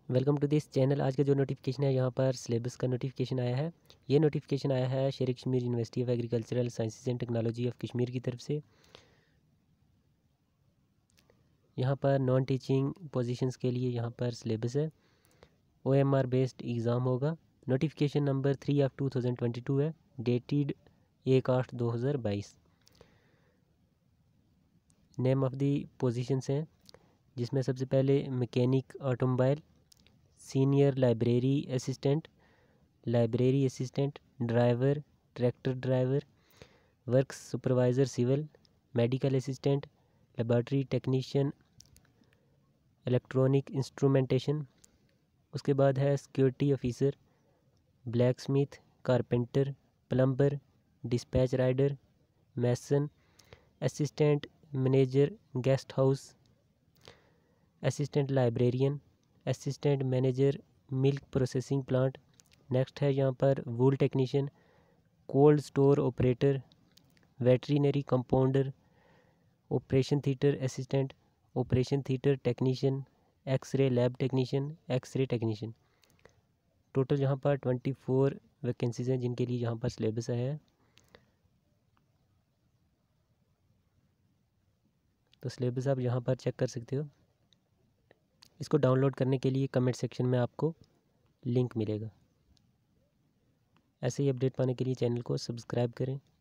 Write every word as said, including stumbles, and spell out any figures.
Welcome to this channel. आज का जो नोटिफिकेशन है यहाँ पर सिलेबस का नोटिफिकेशन आया है। ये नोटिफिकेशन आया है Sher Kashmir University of Agricultural Sciences and Technology of Kashmir की तरफ से। यहाँ पर नॉन टीचिंग पोजीशंस के लिए यहाँ पर सिलेबस है। O M R based exam होगा। Notification number three of two thousand twenty two है, डेटेड एक आठ दो हज़ार बाईस। नेम ऑफ दी पोजीशंस हैं जिसमें सबसे पहले mechanic automobile, senior library assistant, library assistant, driver, tractor driver, works supervisor civil, medical assistant, laboratory technician, electronic instrumentation. उसके बाद है security officer, black smith, carpenter, plumber, dispatch rider, mason, assistant manager guest house, assistant librarian, assistant manager milk processing plant. Next है यहाँ पर wool technician, cold store operator, veterinary compounder, operation theatre assistant, operation theatre technician, x-ray lab technician, x-ray technician. Total यहाँ पर twenty four vacancies हैं जिनके लिए यहाँ पर सिलेबस है। तो सिलेबस आप यहाँ पर चेक कर सकते हो। इसको डाउनलोड करने के लिए कमेंट सेक्शन में आपको लिंक मिलेगा। ऐसे ही अपडेट पाने के लिए चैनल को सब्सक्राइब करें।